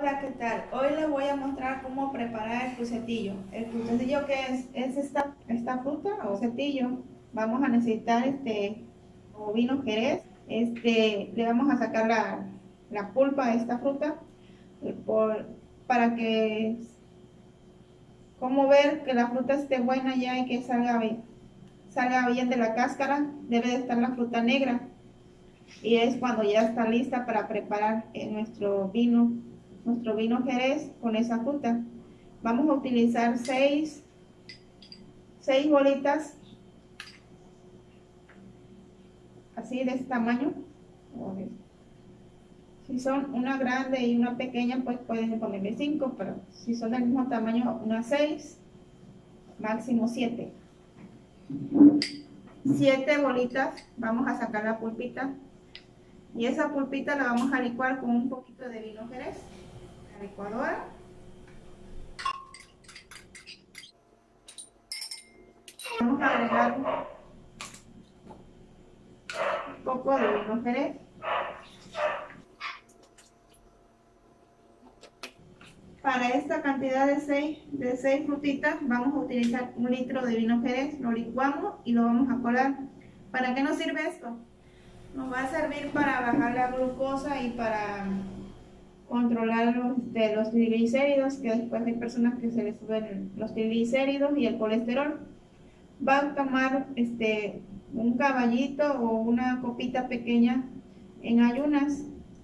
Hola, ¿qué tal? Hoy les voy a mostrar cómo preparar el crucetillo. El crucetillo, ¿qué es esta fruta o crucetillo. Vamos a necesitar o vino jerez. Le vamos a sacar la pulpa de esta fruta para que, como ver que la fruta esté buena ya y que salga bien de la cáscara. Debe de estar la fruta negra y es cuando ya está lista para preparar nuestro vino jerez con esa fruta. Vamos a utilizar seis bolitas así de este tamaño. Si son una grande y una pequeña, pues pueden ponerle 5, pero si son del mismo tamaño, unas 6, máximo 7. 7 bolitas. Vamos a sacar la pulpita y esa pulpita la vamos a licuar con un poquito de vino jerez, la licuadora. Vamos a agregar un poco de vino jerez. Para esta cantidad de 6 frutitas vamos a utilizar 1 litro de vino jerez. Lo licuamos y lo vamos a colar. ¿Para qué nos sirve esto? Nos va a servir para bajar la glucosa y para controlar los triglicéridos, que después hay personas que se les suben los triglicéridos y el colesterol. Va a tomar un caballito o una copita pequeña en ayunas,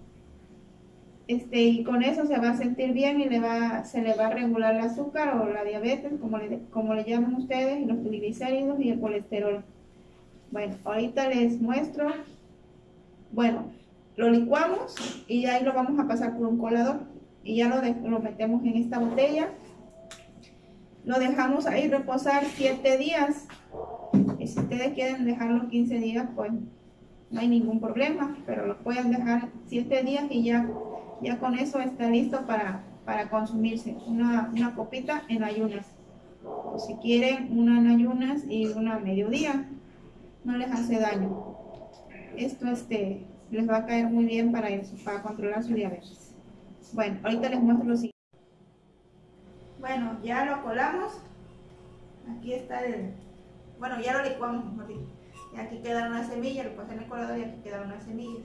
y con eso se va a sentir bien y se le va a regular el azúcar o la diabetes, como le llaman ustedes, y los triglicéridos y el colesterol. Bueno, ahorita les muestro. Bueno, lo licuamos y ahí lo vamos a pasar por un colador y ya lo metemos en esta botella. Lo dejamos ahí reposar 7 días. Y si ustedes quieren dejarlo 15 días, pues no hay ningún problema, pero lo pueden dejar 7 días y ya con eso está listo para consumirse. Una copita en ayunas, o si quieren una en ayunas y una a mediodía, no les hace daño. Esto les va a caer muy bien para eso, para controlar su diabetes. Bueno, ahorita les muestro lo siguiente. Bueno, ya lo colamos. Aquí está bueno, ya lo licuamos, mejor dicho. Y aquí quedaron las semillas, lo puse en el colador y aquí quedaron las semillas.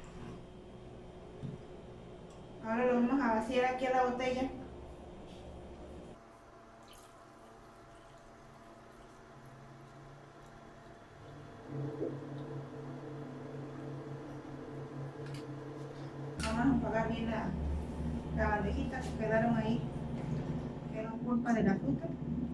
Ahora lo vamos a vaciar aquí a la botella. Vamos a enjuagar bien la bandejita que quedaron ahí, que eran pulpa de la fruta.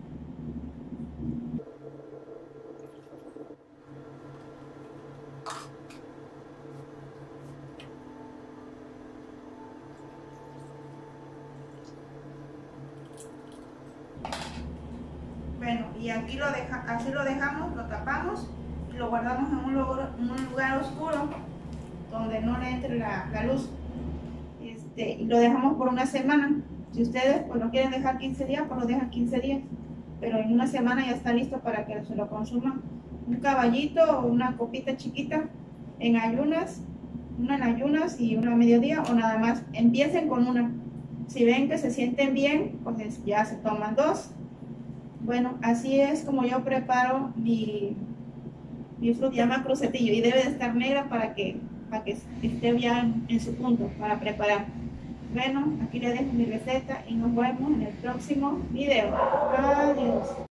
Bueno, y aquí así lo dejamos, lo tapamos y lo guardamos en un lugar oscuro donde no le entre la luz. Y lo dejamos por una semana. Si ustedes pues lo quieren dejar 15 días, pues lo dejan 15 días. Pero en una semana ya está listo para que se lo consuman. Un caballito o una copita chiquita en ayunas, una en ayunas y una a mediodía, o nada más. Empiecen con una. Si ven que se sienten bien, pues ya se toman 2. Bueno, así es como yo preparo mi fruta. Se llama crucetillo y debe de estar negra para que esté bien en su punto para preparar. Bueno, aquí les dejo mi receta y nos vemos en el próximo video. Adiós.